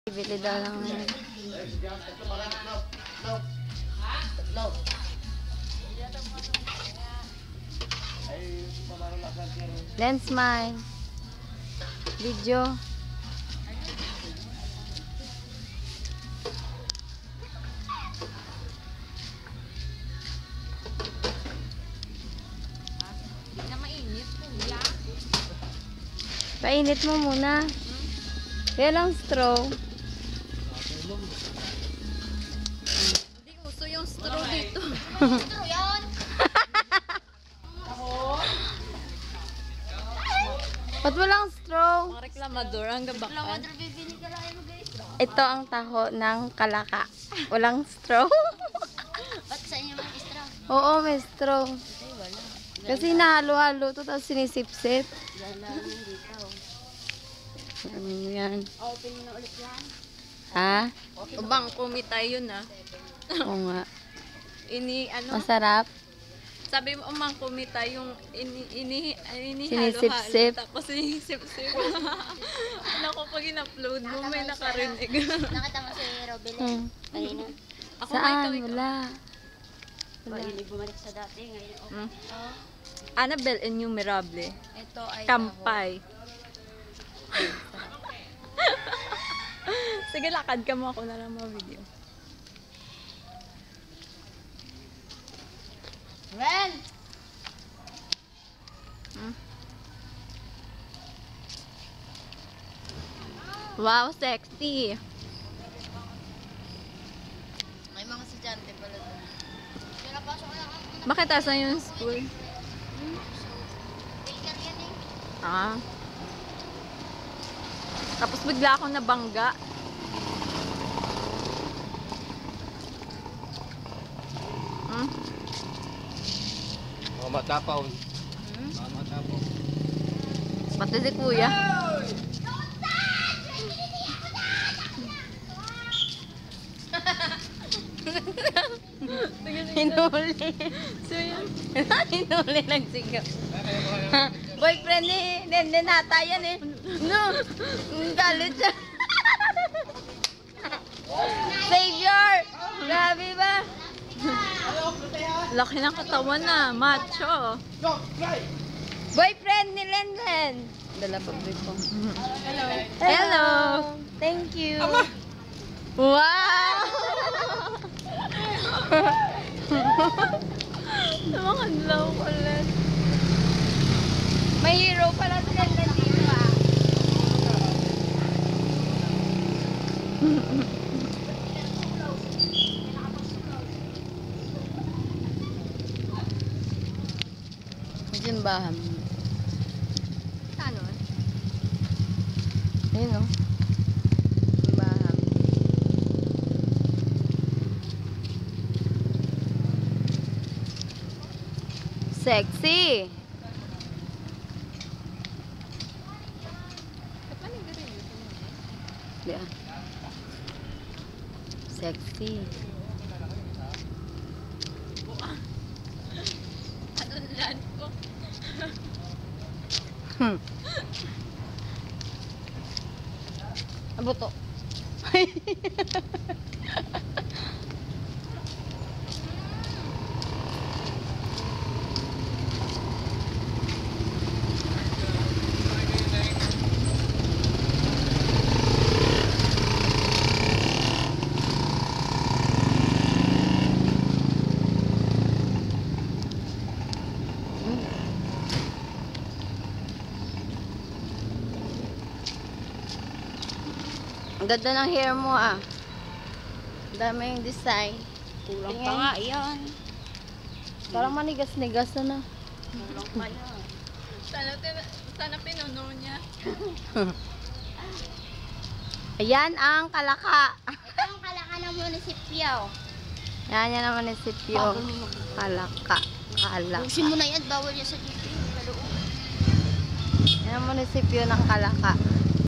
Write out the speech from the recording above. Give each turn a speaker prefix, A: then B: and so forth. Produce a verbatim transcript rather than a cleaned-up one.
A: Bili daw lang. Lens mine. Video.
B: Na mainit po, ya.
A: Painit mo muna. Kaya lang straw.
B: Hindi uso yung straw dito.
C: Straw yan.
A: Ba't walang straw?
B: Mga reklamador ang gabakan.
C: Lamador bibili ka lang mo guys.
A: Ito ang taho ng kalaka. Walang straw.
C: Ba't sa inyo mga straw?
A: Oo, may straw.
C: Ay wala.
A: Kasi nahalo-halo to tapos sinisip-sip.
C: Wala lang dito.
A: Ano yan?
C: Open mo na ulit yan.
A: Ha?
B: Ubang kumita yun ah.
A: Oo nga.
B: Ini, ano?
A: Masarap.
B: Sabi mo, umang kumita yung ini, ini, ini,
A: Sinisip-sip.
B: halo-halo. Tapos sinisip-sip. Naku, pag in-upload mo, may nakarinig.
C: Nakita mo si Robin
A: Hmm.
C: kanina.
B: Ako,
A: Saan?
B: may ikaw, ikaw.
A: Wala.
C: Diba yun ay bumalik sa dati. Ngayon okay.
B: Hmm?
C: Oh,
B: Annabelle Innumerable.
C: ito ay
B: Kampay. Sige, lakad ka mo. Ako na lang mga-video.
C: Ren!
B: Hmm? Wow, sexy.
C: May mga estudyante pala doon. Kaya napasok na ako.
B: Bakit asan yung school?
C: Baker yan eh.
B: Ah. Tapos bigla akong nabangga. Hmm?
D: Mga matapaw.
B: Hmm?
D: Mga matapaw.
B: Pati si kuya.
A: Hinuli.
B: So yun.
A: Hinuli ng sigaw. Boyfriend ni Nende nata yan eh. No. Ang galit siya. Savior! Grabe ba?
B: Laki ng katawan na. Macho.
A: Boyfriend ni Lenlen. Dala pa ko.
B: Hello.
A: Hello. Thank you. Wow!
B: Naman law ko ulit.
A: May hero pala sa Lenlen dito ah. Simbahan.
B: Ano?
A: Ayun o. Simbahan. Sexy! Di ah. Sexy.
B: Ano lan ko?
A: Hmm. Abo to. Ang ganda ng hair mo ah. Ang dami yung design.
C: Kulang
A: Tingin.
C: pa nga yan.
A: Parang manigas-nigas na na.
C: Kulang pa yan.
B: Sana, tin- sana pinuno niya.
A: Ayan ang kalaka.
C: Ito ang kalaka ng munisipyo.
A: Yan yan ang munisipyo. Kalaka. Kalaka.
C: Busin mo na yan. Bawal yan sa G P. Kaloo.
A: Yan ang munisipyo ng kalaka.